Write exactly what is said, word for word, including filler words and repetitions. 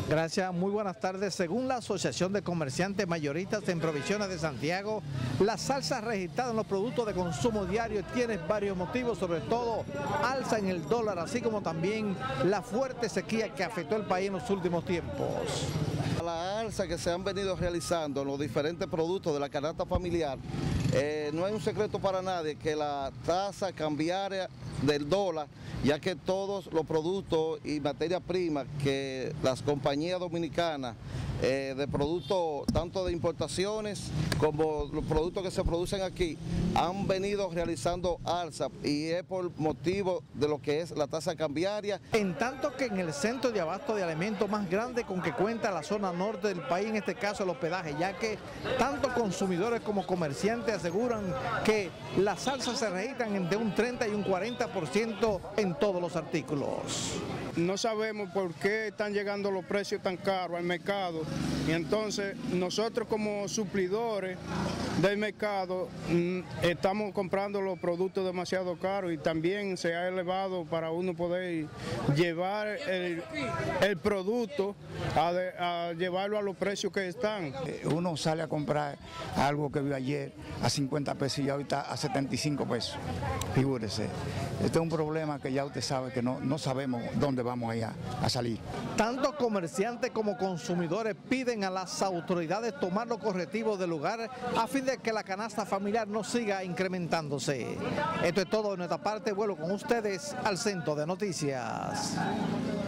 Gracias, muy buenas tardes. Según la Asociación de Comerciantes Mayoristas en Provisiones de Santiago, las salsas registradas en los productos de consumo diario tienen varios motivos, sobre todo alza en el dólar, así como también la fuerte sequía que afectó el país en los últimos tiempos. La alza que se han venido realizando en los diferentes productos de la canasta familiar, eh, no hay un secreto para nadie que la tasa cambiaria del dólar, ya que todos los productos y materias primas que las compañías dominicanas eh, de productos tanto de importaciones como los productos que se producen aquí han venido realizando alza, y es por motivo de lo que es la tasa cambiaria. En tanto que en el centro de abasto de alimentos más grande con que cuenta la zona norte del país, en este caso el hospedaje, ya que tanto consumidores como comerciantes aseguran que las salsas se registran entre un treinta y un cuarenta por ciento en todos los artículos. No sabemos por qué están llegando los precios tan caros al mercado, y entonces nosotros como suplidores del mercado estamos comprando los productos demasiado caros, y también se ha elevado para uno poder llevar el, el producto a, de, a llevarlo a los precios que están. Uno sale a comprar algo que vio ayer a cincuenta pesos y ahorita a setenta y cinco pesos, figúrese. Este es un problema que ya usted sabe que no, no sabemos dónde vamos a, a salir. Tanto comerciantes como consumidores piden a las autoridades tomar los correctivos del lugar a fin de que la canasta familiar no siga incrementándose. Esto es todo de nuestra parte. Vuelvo con ustedes al Centro de Noticias.